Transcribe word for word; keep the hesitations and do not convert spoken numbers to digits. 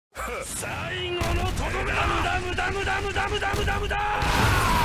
最後のとどめだ。無駄無駄無駄無駄無駄無駄無駄。